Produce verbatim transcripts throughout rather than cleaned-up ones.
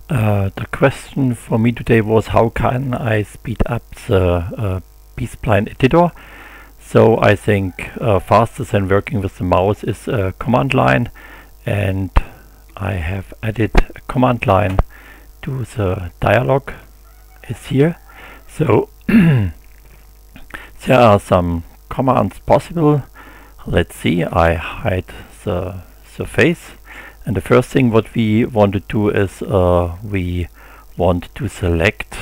Uh, the question for me today was how can I speed up the uh, B-Spline editor. So I think uh, faster than working with the mouse is a command line, and I have added a command line to the dialog. Is here. So there are some commands possible. Let's see, I hide the surface. And the first thing what we want to do is uh, we want to select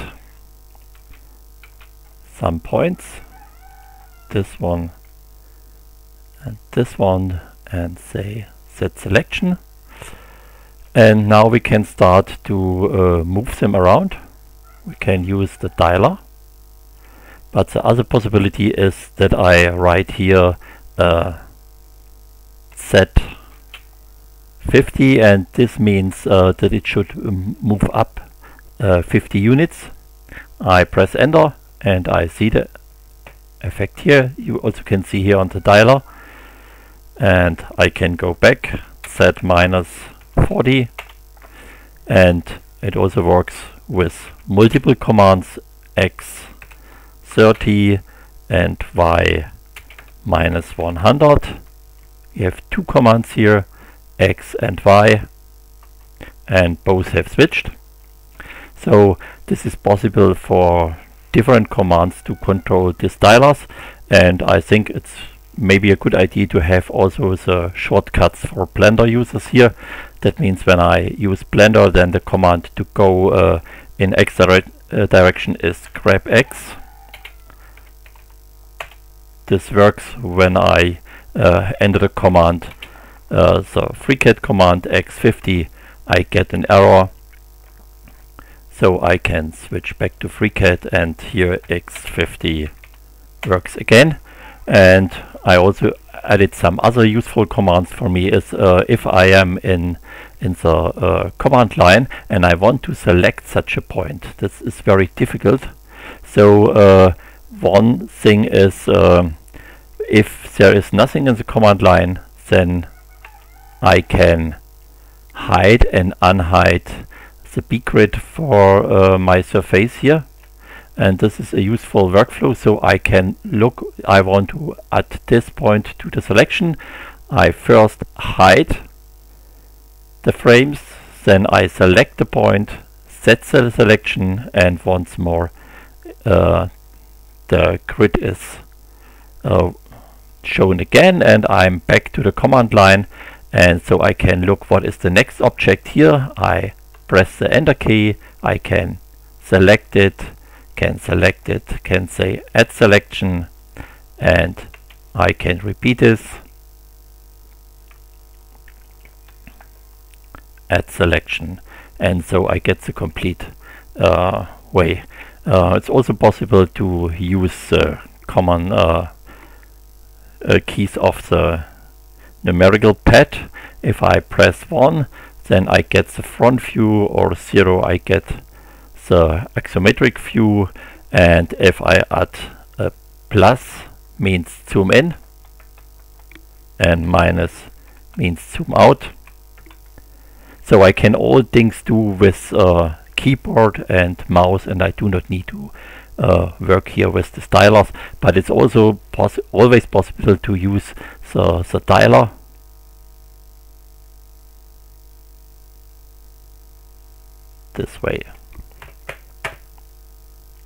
some points, this one and this one, and say set selection. And now we can start to uh, move them around. We can use the dialer, but the other possibility is that I write here uh, set fifty, and this means uh, that it should um, move up uh, fifty units. I press enter and I see the effect here. You also can see here on the dialer, and I can go back, set minus forty, and it also works with multiple commands, x thirty and y minus one hundred. You have two commands here, x and y, and both have switched. So this is possible for different commands to control these dialers, and I think it's maybe a good idea to have also the shortcuts for Blender users here. That means when I use Blender, then the command to go uh, in x dire uh, direction is grab x. This works when I uh, enter the command, uh, the FreeCAD command x fifty, I get an error. So I can switch back to FreeCAD, and here x fifty works again. And I also added some other useful commands for me. Is uh, if I am in in the uh, command line and I want to select such a point, this is very difficult. So uh, one thing is, um, if there is nothing in the command line, then I can hide and unhide the B grid for uh, my surface here. And this is a useful workflow, so I can look, I want to add this point to the selection. I first hide the frames, then I select the point, set the selection, and once more uh, the grid is uh, shown again, and I'm back to the command line. And so I can look what is the next object here. I press the enter key, I can select it, can select it, can say add selection, and I can repeat this, add selection, and so I get the complete uh, way. Uh, it's also possible to use the common uh, uh, keys of the numerical pad. If I press one, then I get the front view, or zero, I get the axiometric view, and if I add a plus means zoom in and minus means zoom out. So I can all things do with uh, keyboard and mouse, and I do not need to uh, work here with the stylus, but it's also poss always possible to use the, the dialer. This way.